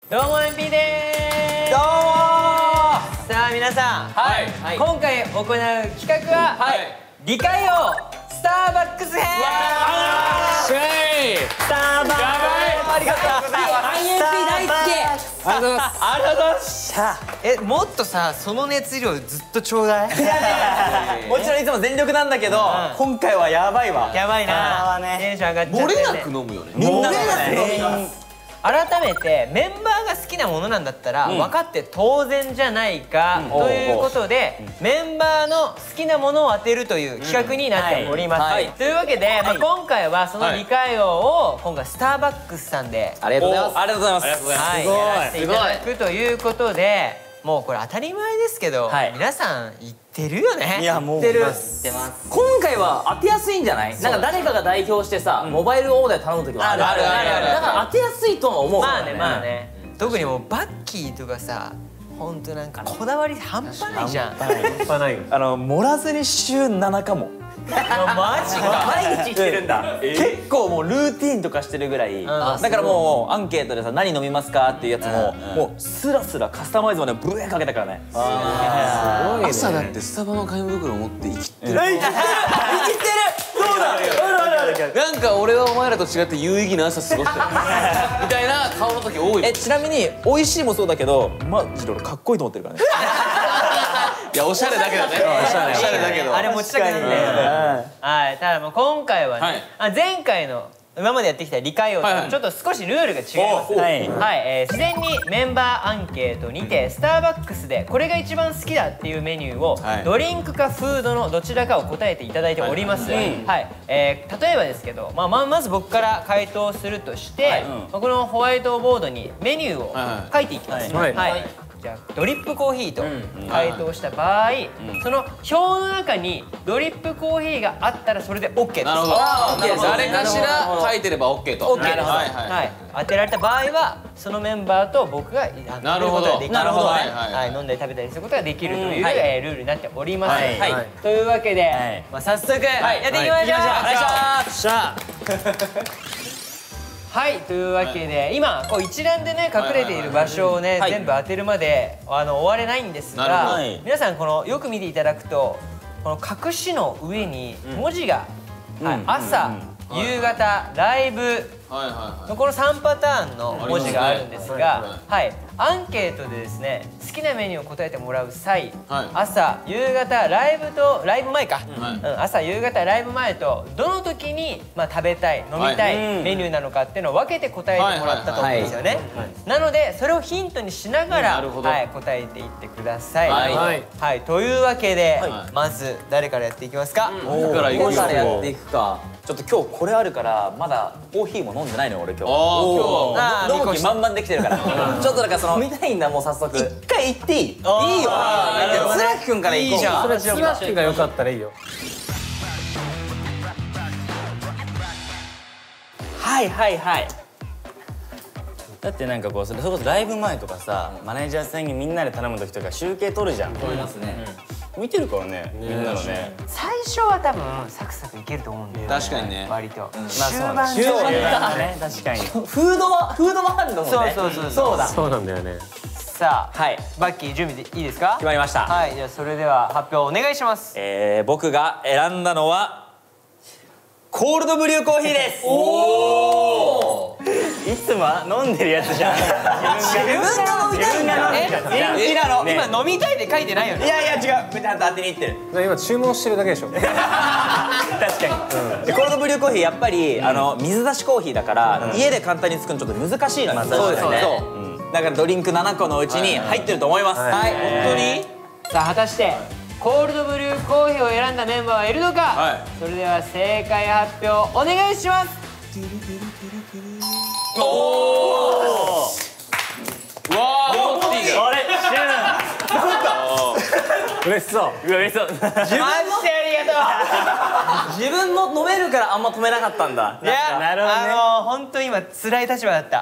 どうも MP でーす。 どうもさあ皆さん、 はい、 今回行う企画は、理解王スターバックス編。 スターバックス、ありがとうございます。 INP 大好き。 ありがとうございます。ありがとうございます。 もっとさ、その熱量ずっとちょうだい。 もちろんいつも全力なんだけど、今回はやばいわ。 やばいな。テンション上がっちゃって。 漏れなく飲むよね。 みんなね。 改めてメンバーが好きなものなんだったら分かって当然じゃないかということで、メンバーの好きなものを当てるという企画になっております。というわけで、今回はその理解王を今回スターバックスさんでありがとうございます。ありがとうございます。 やらせていただくということで、もうこれ当たり前ですけど、皆さん言ってるよね。 いやもう言ってる。 今回は当てやすいんじゃない？なんか誰かが代表してさ、モバイルオーダー頼む時はあるあるある。だから当てやすいとは思う。 まあねまあね。特にもうバッキーとかさ、ほんとなんかこだわり半端ないじゃん。半端ないよ。 盛らずに週7かも。 マジか。 毎日行ってるんだ。 結構もうルーティーンとかしてるぐらい。だからもうアンケートでさ、何飲みますかっていうやつももうスラスラカスタマイズまでブエかけたからね。 朝だってスタバの紙袋持って生きてる。 生きてる。そうだ。 なんか俺はお前らと違って有意義な朝過ごしてるみたいな顔の時多い。 ちなみに美味しいもそうだけど、マジで俺かっこいいと思ってるからね。 いやおしゃれだけどね。おしゃれだけど。 あれ持ちたくないんだよ。はい。ただもう今回はね、前回の今までやってきた理解王とちょっと少しルールが違います。はい。事前にメンバーアンケートにてスターバックスでこれが一番好きだっていうメニューをドリンクかフードのどちらかを答えていただいております。はい。例えばですけど、まず僕から回答するとして、このホワイトボードにメニューを書いていきます。はい。じゃあドリップコーヒーと回答した場合、その表の中にドリップコーヒーがあったらそれで OK です。 なるほど。誰かしら書いてれば OK と。 OK です。はい。当てられた場合はそのメンバーと僕が飲むことができる。なるほど。飲んだり食べたりすることができるというルールになっております。というわけで早速やっていきましょう。お願いします。はい、というわけで今こう一覧でね隠れている場所をね全部当てるまで終われないんですが、皆さんこのよく見ていただくとこの隠しの上に文字が朝、夕方、ライブのこの3パターンの文字があるんですが、アンケートでですね好きなメニューを答えてもらう際、朝、夕方、ライブ前か、朝、夕方、ライブ前とどの時に食べたい、飲みたいメニューなのかっていうのを分けて答えてもらったと思うんですよね。なのでそれをヒントにしながら答えていってください。というわけでまず誰からやっていきますか？ 僕からやっていくか。ちょっと今日これあるからまだコーヒーも飲んでないのよ俺今日。飲む気満々できてるから。ちょっとだから飲みたいんだもう早速。一回行っていい？いいよ。つらきくんから行こう。つらきくんがよかったらいいよ。はいはいはい。だってなんかこうそれこそライブ前とかさ、マネージャーさんにみんなで頼む時とか集計取るじゃん。取りますね。見てるからね、みんなのね。 最初は多分サクサクいけると思うんだよ。 確かにね。 割と。 終盤だね、確かに。フードもあるのもね。そうだ。そうなんだよね。 さあ、バッキー準備でいいですか？ 決まりました。 はい、じゃあそれでは発表お願いします。 僕が選んだのはコールドブリューコーヒーです。いつも飲んでるやつじゃん。自分が飲みたいんだ。 今飲みたいって書いてないよね。 いや違う、ちゃんと当てにいってる。 今注文してるだけでしょ。 確かに。コールドブリューコーヒーやっぱり水出しコーヒーだから家で簡単に作るのちょっと難しいのよ。 そうですね。 だからドリンク7個のうちに入ってると思います。はい、本当に。 さあ果たしてコールドブリューコーヒーを選んだメンバーはいるのか。それでは正解発表お願いします。 おお。わあ、モッティが。 あれ、 嬉しそう。 嬉しそう。 マジでありがと自分も飲めるからあんま止めなかったんだ。 う。いや、本当今辛い立場だった。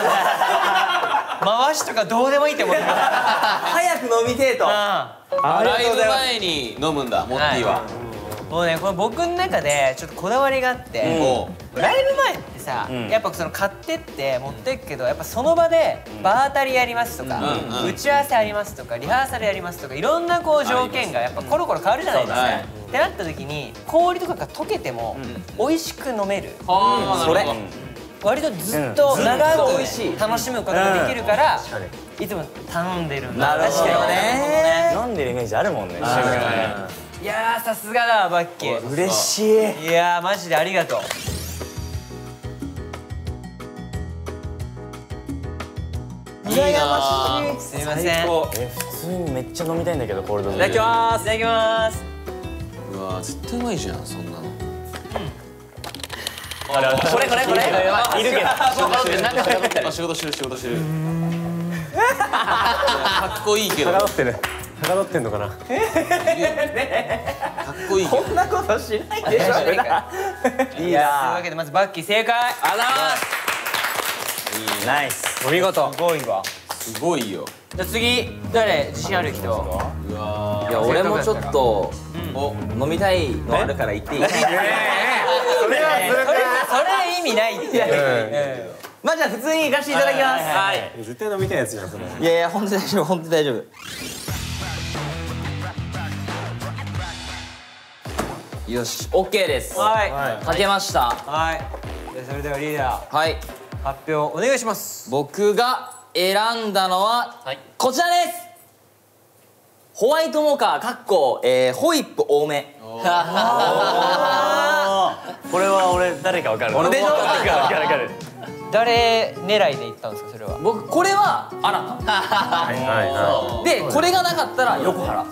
回しとかどうでもいいって思ってた。 早く飲みてえと。 ライブ前に飲むんだ、モッティは。 もうね、これ僕の中でちょっとこだわりがあって、ライブ前ってさ、やっぱその買ってって持ってくけど、やっぱその場で場当たりやりますとか、打ち合わせありますとか、リハーサルやりますとか、いろんなこう条件がやっぱコロコロ変わるじゃないですか。ってなった時に氷とかが溶けても美味しく飲める。それ割とずっと長く楽しむことができるからいつも頼んでるんだ。 確かにね。 飲んでるイメージあるもんね。 いやーさすがだバッキー。 嬉しい。 いやーマジでありがとう。 羨ましい。 すいません。 普通にめっちゃ飲みたいんだけどコールドブいただきます。いただきます。 うわ絶対うまいじゃんそんなの。 これいるけど仕事してるかっこいいけど。 はかどってんのかな。 かっこいいけど。 こんなことしないでしょ。 いいな。というわけでまずバッキー正解。ありがとうございます。 ナイス。 お見事。 すごいわ。 すごいよ。 じゃあ次誰自信ある人。 うわいや俺もちょっと飲みたいのあるから言っていい？ それ意味ないって。 まあじゃあ普通に行かせていただきます。はい。 絶対飲みたいやつじゃんそれ。 いやいや本当に大丈夫本当に大丈夫。よし OK です。 は書けました。 はい。じゃあそれではリーダーはい。 発表お願いします。 僕が選んだのはこちらです。ホワイトモカホイップ多め。 これは俺誰かわかる。 でしょ？ わかる。 誰狙いで行ったんですかそれは。 僕これは新た。でこれがなかったら横原。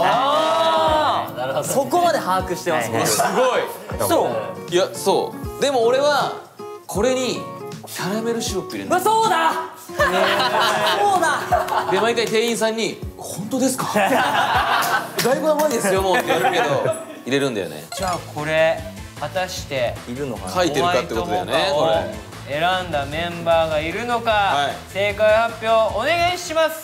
そこまで把握してますね。 すごい。 そう。 いやそうでも俺はこれにキャラメルシロップ入れるの。 そうだ。そうだ。 で毎回店員さんに「本当ですか？だいぶ甘いですよもう」って言われるけど入れるんだよね。 じゃあこれ果たしているのかな。 書いてるかってことだよねこれ。 選んだメンバーがいるのか、正解発表お願いします。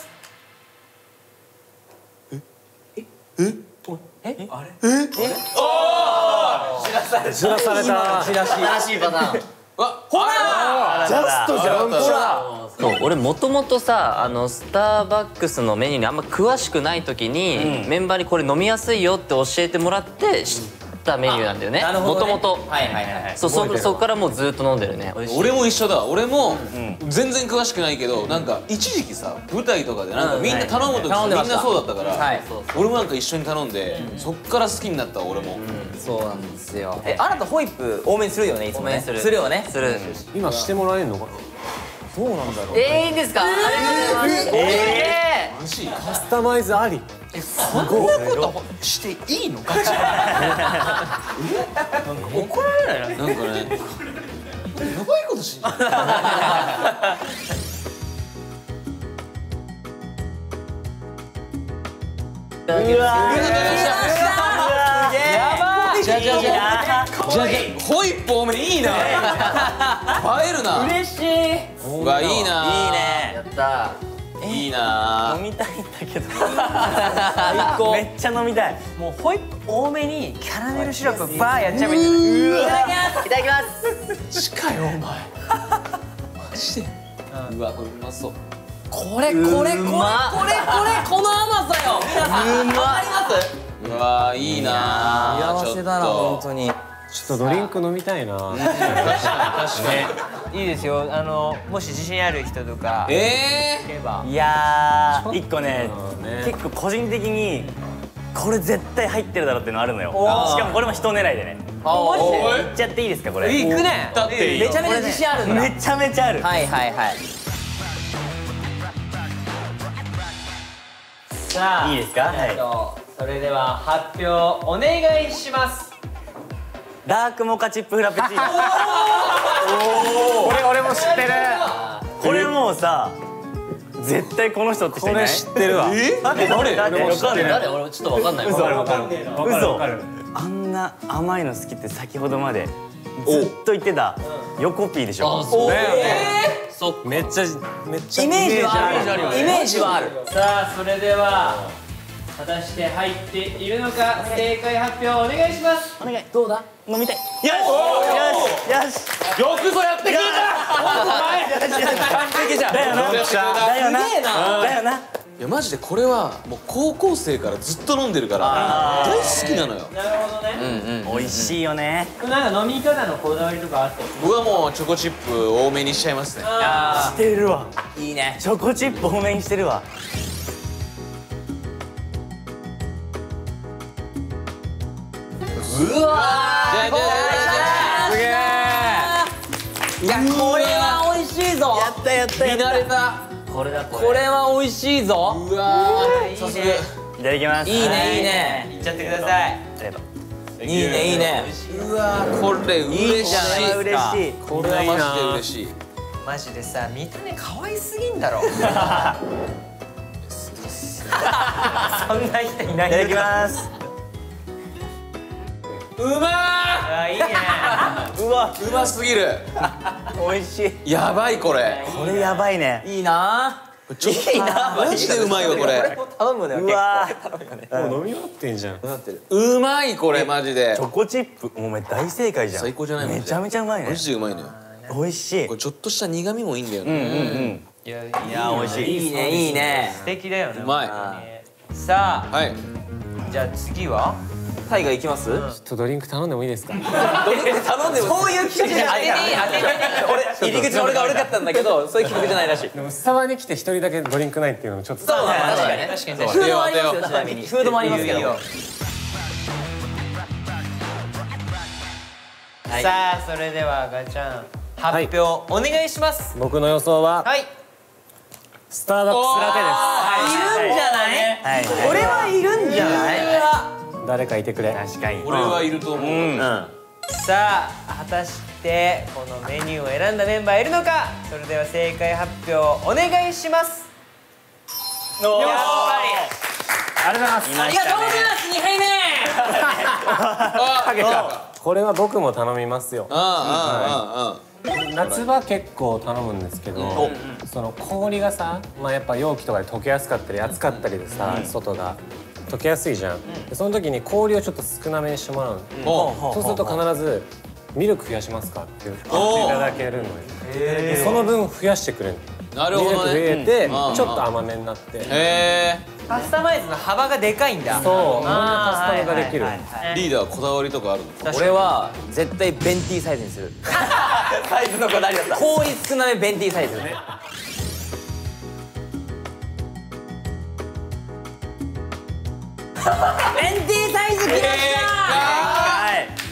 知らされた。 新しいパターン。 ほら。 ジャストじゃん。 そう俺もともとさスターバックスのメニューにあんま詳しくない時に、メンバーにこれ飲みやすいよって教えてもらって知ったメニューなんだよね。もともと。そこからもうずっと飲んでるね。 俺も一緒だ。俺も全然詳しくないけどなんか一時期さ舞台とかでなんかみんな頼む時みんなそうだったから俺もなんか一緒に頼んでそっから好きになった俺も。 そうなんですよ。あなたホイップ多めにするよねいつもね。するよね。 する。 今してもらえるのかな。 どうなんだろう。 いいんですか？ マジ？ カスタマイズあり。 そんなことしていいのか？怒られないな。 なんかねやばいことしんない。じゃホイップ多めいいな。映えるな。 嬉しい。 うわいいな。 いいね。やった。 いいな。 飲みたいんだけど。めっちゃ飲みたい。 もうホイップ多めにキャラメルシロップバーやっちゃえばいいんじゃない？ いただきます。 近いよお前。マジで。うわこれうまそう。 この甘さよ。皆さんわかります？ うわいいな。 幸せだな本当に。 ちょっとドリンク飲みたいな。 確かいいですよ。もし自信ある人とかに。 いれば。 いやー、一個ね、結構個人的にこれ絶対入ってるだろうっていうのあるのよ。しかもこれも人狙いでね。 マジで？ いっちゃっていいですかこれ？ 行くね。 だっていいよ。 めちゃめちゃ自信あるんだ。 めちゃめちゃある。 はい。 さあいいですか？はい。 それでは発表お願いします。 ダークモカチップフラペチーノ。 これ俺も知ってる。 これもうさ、絶対この人って人いない？ 知ってるわ。 誰？ 俺ちょっとわかんない。嘘。 わかる。 あんな甘いの好きって先ほどまでずっと言ってた横ピーでしょ。 めっちゃイメージはある。 さあそれでは果たして入っているのか正解発表お願いします。 お願い。 どうだ？ 飲みたい。よしよくぞやってくれた。 完璧じゃん。だよな。だよな。 いやマジでこれはもう高校生からずっと飲んでるから大好きなのよ。 なるほどね。 美味しいよね。 なんか飲み方のこだわりとかあって。 僕はもうチョコチップ多めにしちゃいますね。 してるわ。 いいね。 チョコチップ多めにしてるわ。 うわじゃあすげえ。いやこれは美味しいぞ。 やったやったやった。 見慣れた。 これは美味しいぞ。 うわー早速いただきます。 いいねいいね。 いっちゃってください。 いいねいいね。 うわーこれ嬉しい。 嬉しい。 これはマジで嬉しい。 マジでさ、見た目可愛すぎんだろ。そんな人いないよ。 いただきます。 うまあ、いいね。 うわ、 ーうますぎる。 美味しい。 やばいこれ。 これやばいね。 いいな。 ちょっとマジでうまいよこれ。 頼むね。 うわ、 もう飲み終わってんじゃん。 うまいこれマジでチ。ョコチップ、お前大正解じゃん。 最高じゃない。 めちゃめちゃうまいねマ。ジでうまいのよ。 美味しい。 これちょっとした苦味もいいんだよね。 いや、 いや、美味しい。 いいねいいね。 素敵だよね。 うまい。 さあ、 はい。 じゃあ次は。 タイガ行きます？ ちょっとドリンク頼んでもいいですか。 頼んでもそういう企画じゃない。俺入り口俺が悪かったんだけど、そういう企画じゃないらしい。 でもスタバに来て一人だけドリンクないっていうのもちょっと。 そうね、確かに。 確かにフードもありますよ、ちなみに。フードもありますけど。 さあ、それではガチャン発表お願いします。 僕の予想ははい。 スターバックスラテいるんじゃない？ はい。 俺はいるんじゃない？ です。誰かいてくれ。 確かに。 俺はいると思う。 さあ、果たしてこのメニューを選んだメンバーいるのか。それでは正解発表お願いします。やっぱありがとうございます。 ありがとうございます。2杯目。 かけた。 これは僕も頼みますよ。 あ夏場結構頼むんですけど、その氷がさ、まあやっぱ容器とかで溶けやすかったり暑かったりでさ、外が溶けやすいじゃん。でその時に氷をちょっと少なめにしてもらうの。そうすると必ずミルク増やしますかって言っていただけるのよ。でその分増やしてくれるの。 なるほどね。 ミルク増えてちょっと甘めになって。 へえ。 カスタマイズの幅がでかいんだ。 そう、いろんなカスタムができる。 リーダーこだわりとかあるの？ 俺は絶対ベンティーサイズにする。サイズのこだわりだった。氷少なめベンティーサイズ。ベンティーサイズ来ました。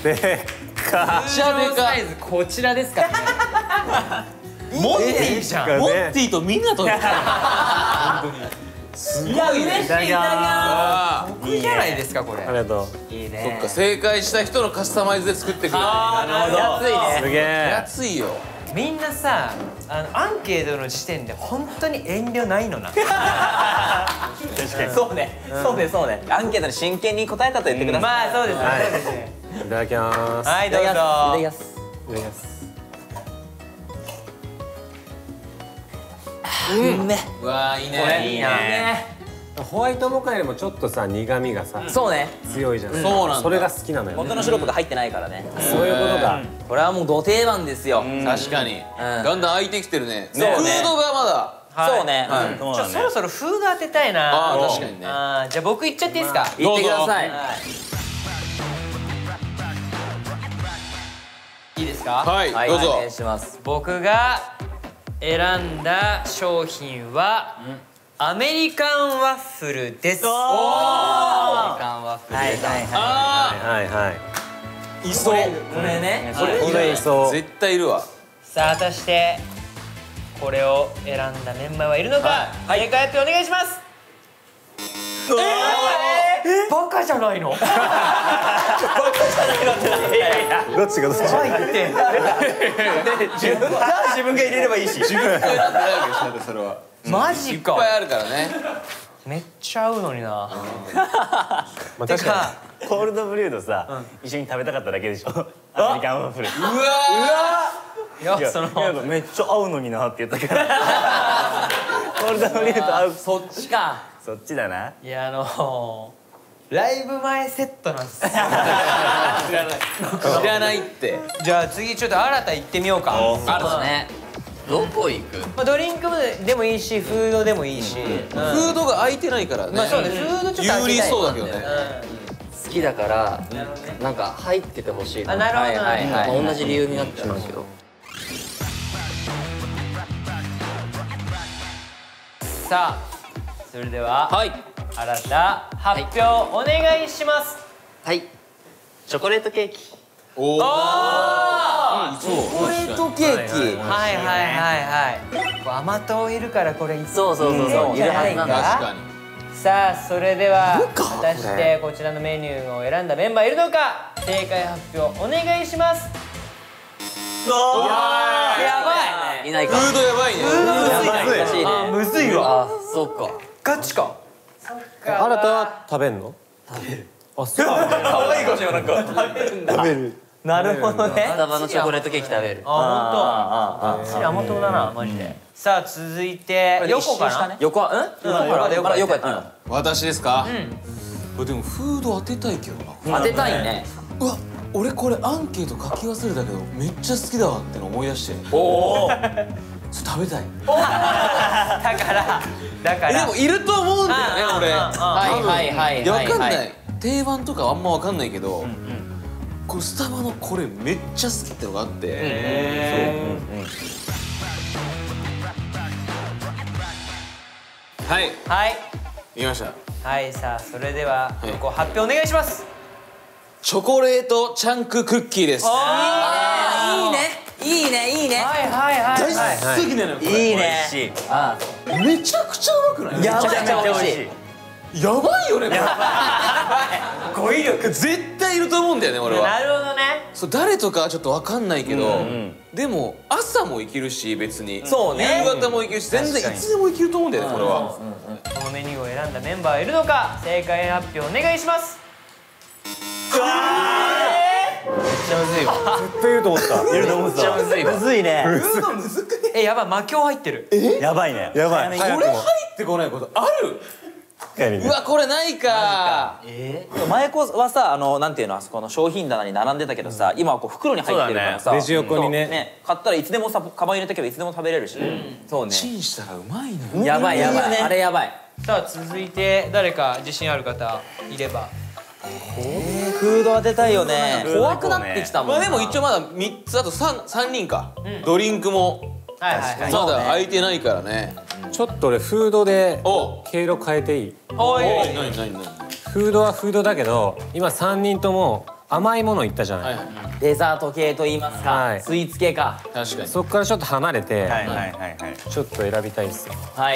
でかめっちゃでかサイズこちらですか。モンティーじゃん。 モンティとみんなと。本当に。すごいね。 いや嬉しい。いただきます。 僕じゃないですかこれ。 ありがとう。 いいね。 そっか正解した人のカスタマイズで作ってくれる。 なるほど。安いね。 すげえ。 安いよ。 みんなさ、アンケートの時点で本当に遠慮ないのな。 確かに。 そうね。そうねそうね。アンケートに真剣に答えたと言ってください。 まあそうですね。そうですね。 いただきます。 はいどうぞ。 いただきます。 いただきます。 うわーいいね。 これいいな。 ホワイトモカよりもちょっとさ苦味がさそうね。 強いじゃん。 そうなんだそれが好きなのよね。 本当のシロップが入ってないからね。 そういうことか。 これはもうど定番ですよ。 確かに。だんだん空いてきてるね。フそうねードがまだ。 そうね。 そろそろフード当てたいな。 ああ確かにね。 じゃあ僕いっちゃっていいですか。 言ってください。 いいですか。 はいはい、 どうぞ。 お願いします。 僕が選んだ商品はアメリカンワッフルです。アメリカンワッフル。 はいはいはあはいはい。 あいそう。 これね。 これいそう。 絶対いるわ。 さあ果たしてこれを選んだメンバーはいるのか。正解発表お願いします。バカじゃないの。 どっちがどっち？ って自分が入れればいいし。 自分でなんてないわけですだってそれは。 マジいっぱいか。 あるからね。 めっちゃ合うのにな。 まあ確かコールドブリューとさ、一緒に食べたかっただけでしょ。アメリカンワッフル。 うわいやいやそのめっちゃ合うのになって言ったから。コールドブリューと合う。 そっちか。 そっちだな。 いやライブ前セットなんですよ。 知らないって。 じゃあ次ちょっと新た行ってみようか。 あるね。どこ行く？ まあドリンクでもいいし、フードでもいいし。フードが空いてないからね。 まあそうね、フードちょっと有利そうだけどね。 好きだからなんか入っててほしい。 あ、なるほど。 同じ理由になっちゃうんですけど。 さあ、それでは新た発表お願いします。 はい。チョコレートケーキ。 おお。 チョコレートケーキ。 はいはいはいはい。甘党いるからこれそういるはずなんだ。 確かに。 さあそれでは果たしてこちらのメニューを選んだメンバーいるのか、正解発表お願いします。やばい。いないか。 フードやばいね。 むずいわ。 あ、そうか。 ガチか。 新たは食べんの？食べる。あ、そう。 可愛いかもしれない。なんか食べるんだ。食べる。なるほどね。 スタバのチョコレートケーキ食べる。 あ、ほんと。それ甘党だな、マジで。さあ続いて横かな。 横は横やったの。 私ですか？でもフード当てたいけどな。 当てたいね。 うわ、俺これアンケート書き忘れたけどめっちゃ好きだわっての思い出して。 おお。 食べたい。 だからでもいると思うんだよね、俺。 はいわかんない。定番とかあんまわかんないけど、このスタバのこれめっちゃ好きってのがあって。はい。 はい。 見ました。 はい、さあそれではこう発表お願いします。 チョコレートチャンククッキーです。 いいね。 はい。 大好きなのよ。 いいね。 めちゃくちゃうまくない？ やばい美味しい。 やばいよね。 語彙力絶対いると思うんだよね、俺は。 なるほどね。 そう、誰とかはちょっとわかんないけど、でも朝も行けるし、別にそうね、 夕方も行けるし、全然いつでも行けると思うんだよね、これは。 このメニューを選んだメンバーいるのか、正解発表お願いします。 めっちゃむずいわ。絶対いると思った。いると思った。めっちゃむずいわ。 むずいね。 やばい、魔境入ってる。 やばいね。 やばい。 これ入ってこないことある？うわ、これないか。 前はさ、なんていうの、あそこの商品棚に並んでたけどさ、今はこう袋に入ってるからさ、 レジ横にね、 買ったらいつでもさ、カバン入れとけばいつでも食べれるし。そうね。 チンしたらうまいのよ。 やばい、あれやばい。 さあ続いて誰か自信ある方いれば。 フード当てたいよね。怖くなってきたもん。 まあでも一応まだ3つ、あと3人か。ドリンクもまだ空いてないからね。 ちょっと俺フードで経路変えていい？ おい。 フードはフードだけど、今3人とも甘いもの言ったじゃない。 デザート系と言いますか、スイーツ系か。 確かに。 そっからちょっと離れて、ちょっと選びたいっすよ。 はい。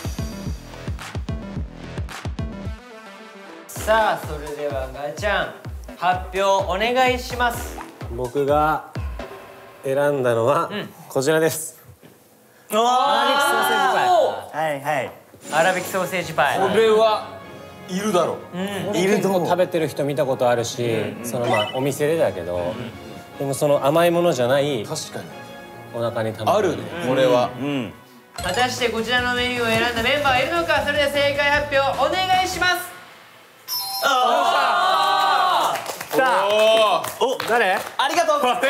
さあそれではガチャン発表お願いします。 僕が選んだのはこちらです。 粗挽きソーセージパイ。 はいはい。 粗挽きソーセージパイ。 これはいるだろう。 いると食べてる人見たことあるし、そのまあお店でだけど、でもその甘いものじゃない確かにお腹にたまあるね、これは。 果たしてこちらのメニューを選んだメンバーはいるのか。それでは正解発表お願いします。 お、誰？ ありがとう。影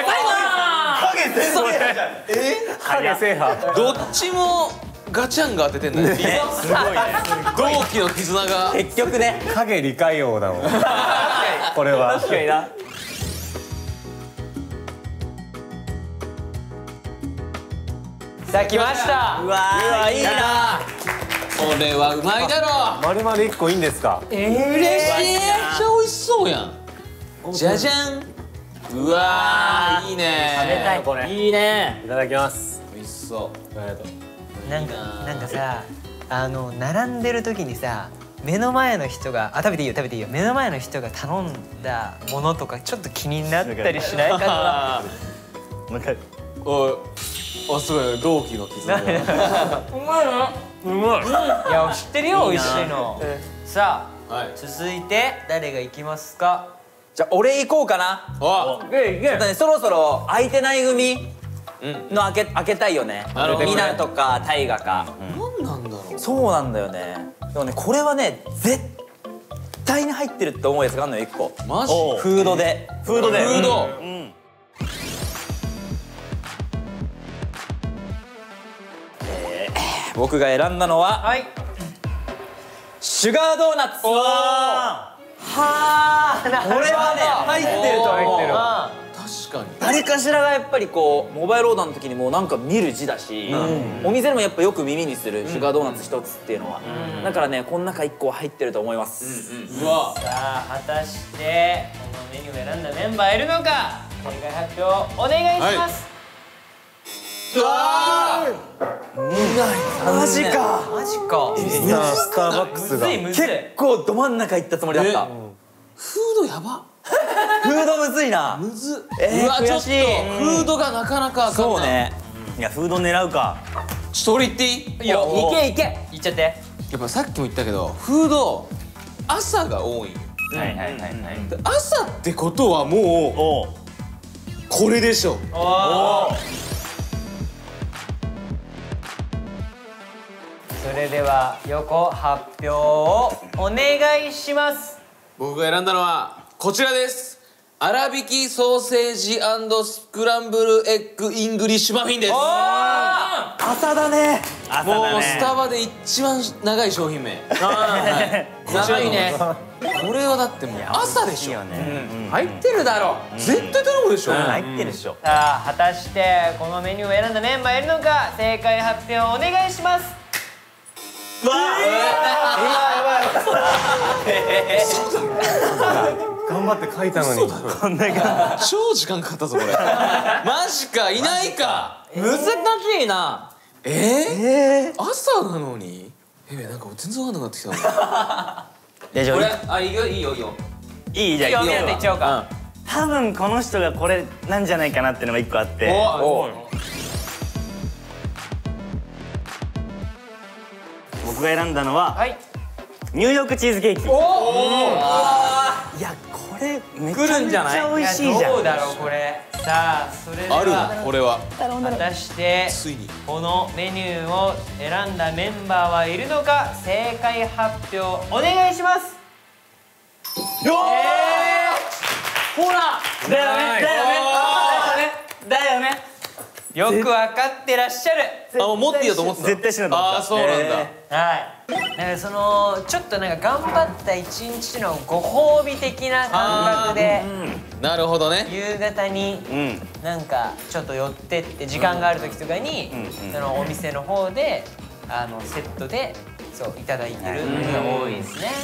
制覇。 どっちもガチャンが当ててんだね。 すごいね。 同期の絆が。 結局ね。 影理解王だもん。これは。 確かにな。 さあ来ました。 うわいいな。 これはうまいだろ。 丸々1個いいんですか？ 嬉しい。めっちゃ美味しそうやん。じゃじゃん。うわー、いいね。 食べたいこれ。 いいね。 いただきます。 美味しそう。 ありがとう。 なんかさ、並んでる時にさ、目の前の人が食べていいよ食べていいよ、目の前の人が頼んだものとかちょっと気になったりしないかな。 お、すごい同期の絆が。 うまいな。うまい。いや知ってるよ美味しいの。さあ続いて誰が行きますか。 じゃあ俺行こうかな。ちょっとね、そろそろ空いてない組の開けたいよね。みなとか大河か。 何なんだろう。 そうなんだよね。でもねこれはね絶対に入ってるって思うやつがあるのよ1個。 マジ？ フードで。 フード。 僕が選んだのははいシュガードーナツ。はあ、これはね入ってると思う。 確かに。 誰かしらがやっぱりこうモバイルオーダーの時にもなんか見る字だし、お店でもやっぱよく耳にするシュガードーナツ一つっていうのは、だからねこの中1個入ってると思います。 うわ。 さあ果たしてこのメニューを選んだメンバーいるのか正解発表お願いします。 マジか。 マジか。 スターバックスがむずい結構ど真ん中行ったつもりだった。 フードやば。 フードむずいな。 むず。うわちょっと悔しい。 フードがなかなかあかんな。 そうね。いやフード狙うか。 ちょっと俺言っていい？ いいよいけいけ。 いっちゃってやっぱさっきも言ったけどフード朝が多い。 はいはいはいはい。 朝ってことはもうこれでしょ。 それでは横発表をお願いします。 僕が選んだのはこちらです。粗挽きソーセージ&スクランブルエッグイングリッシュマフィンです。 朝だね。 もうスタバで一番長い商品名。 長いね。 これはだってもう朝でしょ。 入ってるだろう。 絶対頼むでしょ。 入ってるでしょ。 さあ果たしてこのメニューを選んだメンバーいるのか正解発表をお願いします。 頑張って書いたのに超時間かかったぞこれ。マジかいないか。 難しいな。 朝なのに。なんか全然わかんなくなってきた。 じゃこれいいよいいよいいよ。 いいじゃあいいよいっちゃおうか。 多分この人がこれなんじゃないかなっていうのが1個あって、僕が選んだのははいニューヨークチーズケーキ。いやこれめちゃめちゃ美味しいじゃん。 どうだろうこれ。さあそれであるはなこれは。 果たしてついにこのメニューを選んだメンバーはいるのか正解発表お願いします。 ほらだよねだよね。 よく分かってらっしゃる。 あもう持っていいよと思ってた。 絶対しないと思った。 あそうなんだ。 はいだからそのちょっとなんか頑張った一日のご褒美的な感覚でなるほどね。 夕方になんかちょっと寄ってって時間がある時とかにそのお店の方でセットでそういただいてるのが多いですね。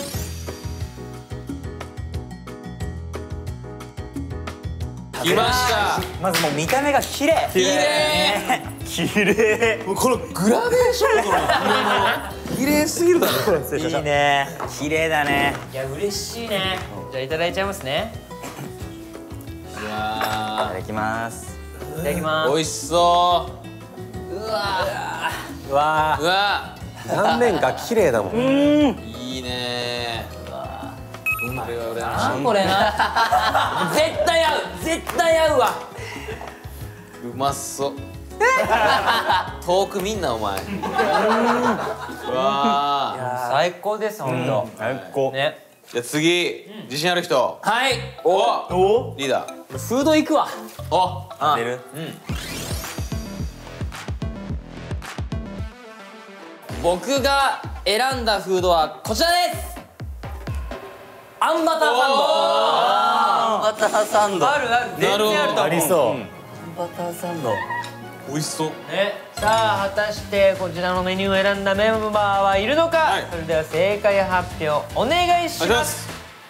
来ました。 まずもう見た目が綺麗。 綺麗。 綺麗。 もうこのグラデーションの色の綺麗すぎるだろ。 いいね。綺麗だね。 いや嬉しいね。じゃあいただいちゃいますね。 いいやただきます。 いただきます。 美味しそうわう。うわ断面が綺麗だもん。 いいね。これは羨ましい。 これな。絶対合う絶対合うわ。 うまそう。遠くみんなお前。うわ最高です本当。 最高。 ね。 じゃあ次自信ある人。 はい。 おリーダー。 フード行くわ。 お出る。 僕が選んだフードはこちらです。あんバターサンド。 バターサンド。 あるある全然あると思う。 ありそう。 バターサンド。 美味しそう。 ね、さあ果たしてこちらのメニューを選んだメンバーはいるのか、 はいそれでは正解発表お願いします。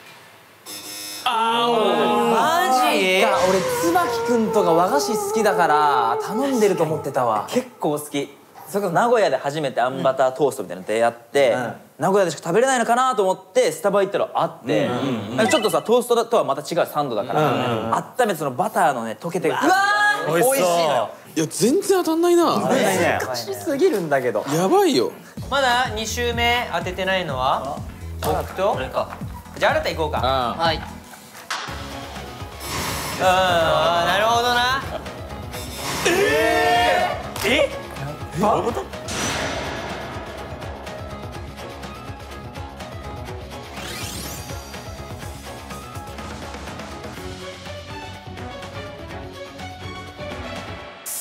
マジ？ 俺椿くんとか和菓子好きだから頼んでると思ってたわ。 結構好き。それこそ名古屋で初めてあんバタートーストみたいなの出会って、名古屋でしか食べれないのかなと思ってスタバ行ったらあって、ちょっとさトーストとはまた違うサンドだから、温めてそのバターのね溶けてうわー美味しいのよ。 いや全然当たんないな。 難しすぎるんだけど。 やばいよ。 まだ2周目当ててないのは僕とじゃあ新た行こうか。 はいなるほどな。 どういうこと？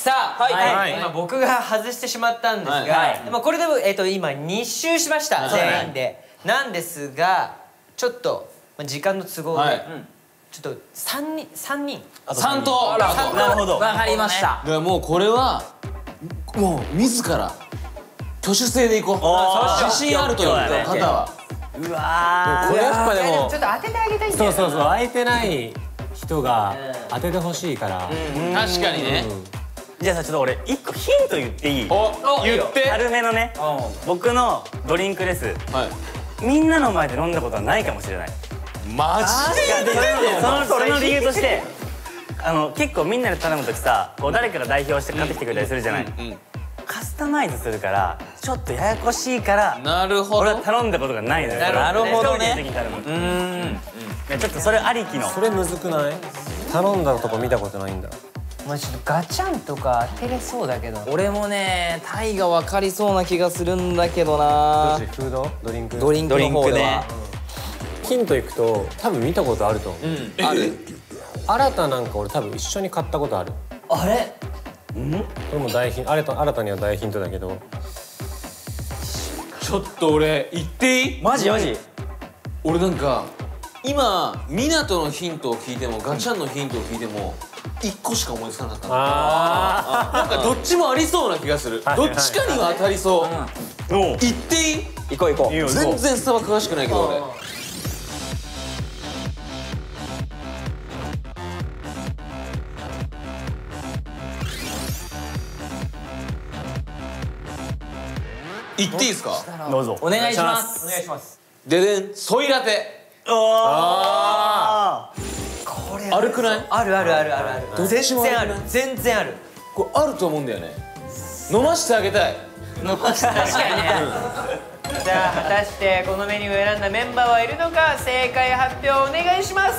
さあ、今僕が外してしまったんですが、これでも今2周しました全員で。なんですがちょっと時間の都合でちょっと3人 3となるほど、わかりました。 だからもうこれはもう自ら挙手制でいこう。自信あるという方は。 うわこれやっぱでもちょっと当ててあげたいんだよ。 そうそうそう、空いてない人が当ててほしいから。 確かにね。 じゃあさ、ちょっと俺1個ヒント言っていい？ 言って。 軽めのね、僕のドリンクです。みんなの前で飲んだことはないかもしれない。 マジで？ その理由として結構みんなで頼む時さ、誰かが代表して買ってきてくれたりするじゃない。カスタマイズするからちょっとややこしいから、 なるほど、 俺は頼んだことがないのよ。 なるほどね。 ちょっとそれありきの。 それむずくない？頼んだとこ見たことないんだ。 まあちょっとガチャンとか当てれそうだけど。 俺もね、タイが分かりそうな気がするんだけどな。 フード？ドリンク？ ドリンクの方ではヒントいくと多分見たことあると思う。 ある？ 新たなんか俺多分一緒に買ったことある。 あれ？ これも大ヒント、新たには大ヒントだけど。 ちょっと俺言っていい？ マジ？ 俺なんか今港のヒントを聞いてもガチャンのヒントを聞いても1個しか思いつかなかったの。なんかどっちもありそうな気がする。どっちかには当たりそう。言っていい？ 行こう行こう。 全然スタバ詳しくないけど俺。言っていいですか？ どうぞ。 お願いします。 お願いします。 ででん、ソイラテ。 これあるくない？ ある。全然ある。全然ある。 これあると思うんだよね。飲ましてあげたい。 確かにね。じゃあ果たしてこのメニューを選んだメンバーはいるのか、正解発表お願いします。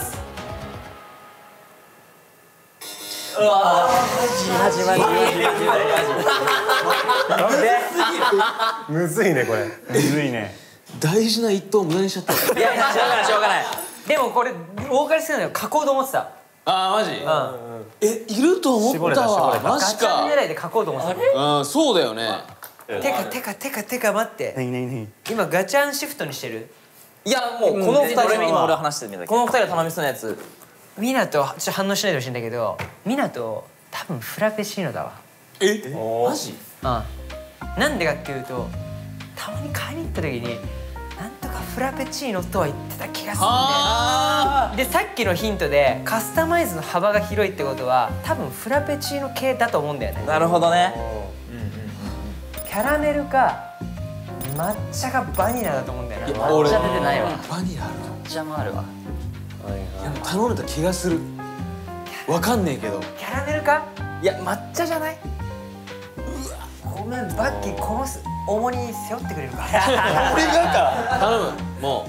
むずいねこれ。 むずいね。 大事な一投無駄にしちゃった。 いやいや、しょうがない。 でもこれ多かり少ないの書こうと思ってた。 あーマジ？いると思ったわ。マジガチャンか。 狙いで書こうと思ってた。 そうだよね。 てか待って。今ガチャンシフトにしてる？ いや、もうこの2人の今俺は話してるんだけど、この2人が頼みそうなやつ。 湊、ちょっと反応しないでほしいんだけど、湊多分フラペチーノだわ。 マジ？ なんでかっていうと、たまに買いに行った時になんとかフラペチーノとは言ってた気がするんだよ。でさっきのヒントでカスタマイズの幅が広いってことは多分フラペチーノ系だと思うんだよね。 なるほどね。 キャラメルか抹茶かバニラだと思うんだよな。 抹茶出てないわ。 バニラある。 抹茶もあるわ。 頼んだ気がする。わかんねえけど。 キャラメルか？いや抹茶じゃない？ごめんバッキー、この重荷背負ってくれるか？ 俺がか。頼む。も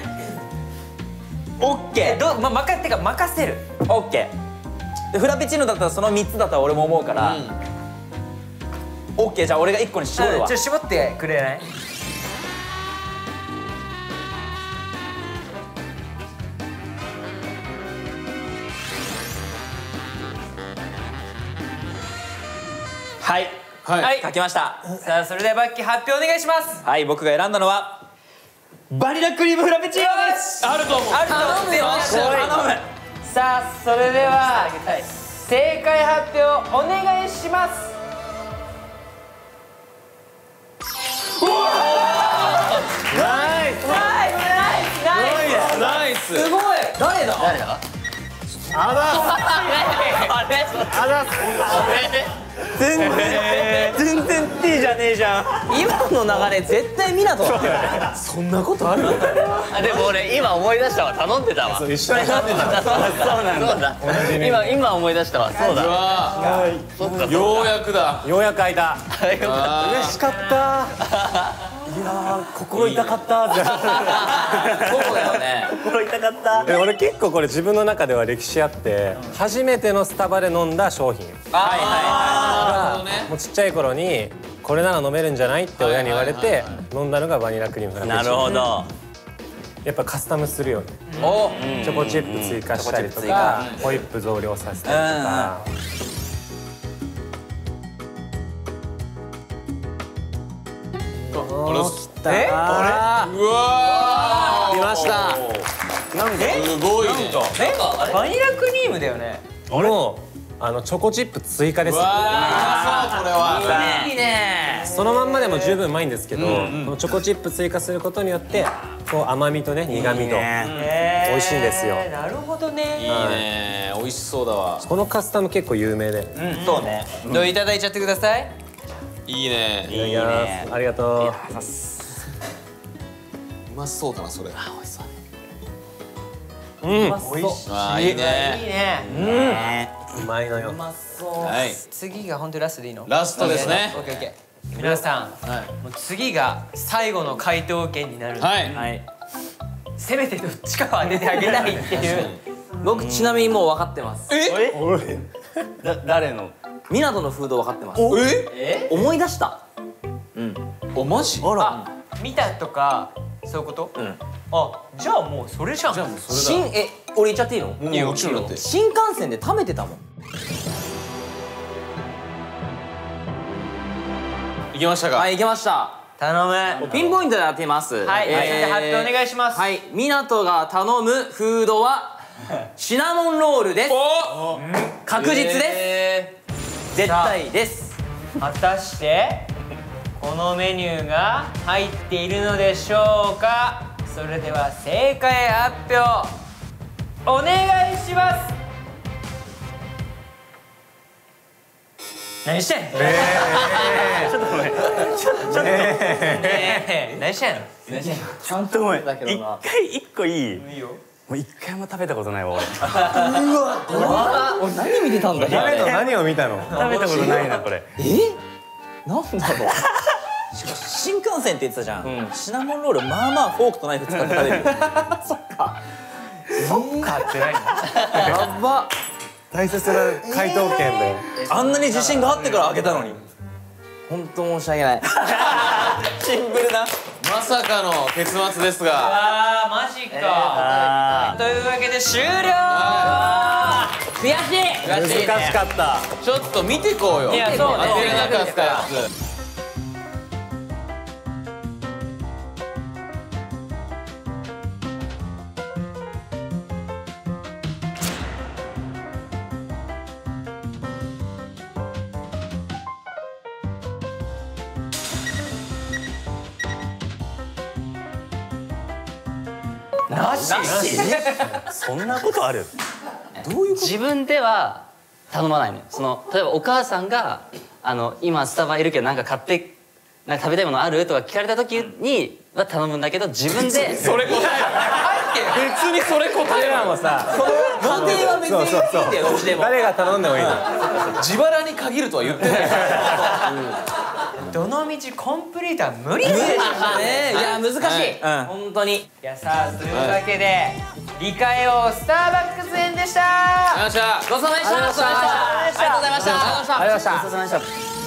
う。オッケー。 任せる。 オッケー。フラペチーノだったらその3つだったら俺も思うから。オッケー、じゃあ俺が1個に絞るわ。 ちょっと絞ってくれない？ はい、書きました。 さあそれではバッキー発表お願いします。 はい、僕が選んだのはバニラクリームフラペチーノです。 あると思う。 頼む。さあそれでは正解発表お願いします。 ナイス。 すごい。誰だ？ 全然 T じゃねえじゃん。 今の流れ絶対湊だったよね。 そんなことある？ でも俺今思い出したわ。頼んでたわ。 一緒に頼んでた。 そうだ。今思い出したわ。そうだ。 ようやくだ。 ようやく開いた。嬉しかった。 いや心痛かったって。 そうだよね。 心痛かった。 俺結構これ自分の中では歴史あって、初めてのスタバで飲んだ商品がもうちっちゃい頃にこれなら飲めるんじゃないって親に言われて飲んだのがバニラクリームフラペチーノ。 なるほど。 やっぱカスタムするよね。チョコチップ追加したりとかホイップ増量させたりとか。 た。 うわ来ました。 すごいね。 バニラクリームだよね。 もうチョコチップ追加です。 わあ、これは。 いいね。 そのまんまでも十分うまいんですけど、このチョコチップ追加することによってこう甘みとね苦みと美味しいんですよ。 なるほどね。 いいね、美味しそうだわ。 このカスタム結構有名で。 そうね。どういただいちゃってください。 いいね。 いただきます。ありがとう。 うまそうだなそれ。 うん。 美味しい。 あ、いいね。 いいね。 うまいのよ。 はい。 次が本当にラストでいいの？ ラストですね。 オッケーオッケー。皆さん、もう次が最後の回答権になる。 はい。 はい。 せめてどっちかは当ててあげたいっていう。 僕ちなみにもう分かってます。 誰の？ 港のフード分かってます。思い出した。 お、マジ？ あ、見たとかそういうこと？あ、じゃあもうそれじゃん。じゃあもうそれだ。 俺言っちゃっていいの？ いいよ、もちろんだって。 新幹線で食べてたもん。 行きましたか。 はい、行けました。 頼む。 ピンポイントで当てます。 はい、発表お願いします。 はい、港が頼むフードはシナモンロールです。確実です。絶対です。 果たしてこのメニューが入っているのでしょうか。それでは正解発表お願いします。何してんの？ ちょっとごめん。ちょっと。 何してんの？ ちゃんとごめん。一個いい？ いいよ。 もう一回も食べたことないわ俺。 俺何見てたんだ？ 誰の何を見たの？ 食べたことないなこれ。 なんだろう。新幹線って言ってたじゃん。シナモンロールまあまあフォークとナイフ使って食べる。そっか。 そっかって何？ やば。 大切な回答権だよ。 あんなに自信があってから開けたのに。本当申し訳ない。シンプルな。 まさかの結末ですが。 あー、マジか。というわけで終了。 悔しい。 難しかった。 ちょっと見てこうよ。 いや、そうね。 当てれなかったやつ。 なし？ そんなことある？ 自分では頼まないのよ。例えばお母さんが今スタバいるけどなんか買ってなんか食べたいものあるとか聞かれた時には頼むんだけど、自分でそれ答え。別にそれ答えらもさ、 問題は別にいいんだよ。どっちでも。 誰が頼んでもいいの。 自腹に限るとは言ってない。 どの道コンプリートは無理だよね。いや難しい。本当に。 いやさあ、というわけで理解王スターバックス編でした。 よっしゃ。 ごちそうさまでした。ありがとうございました。 ありがとうございました。 ごちそうさまでした。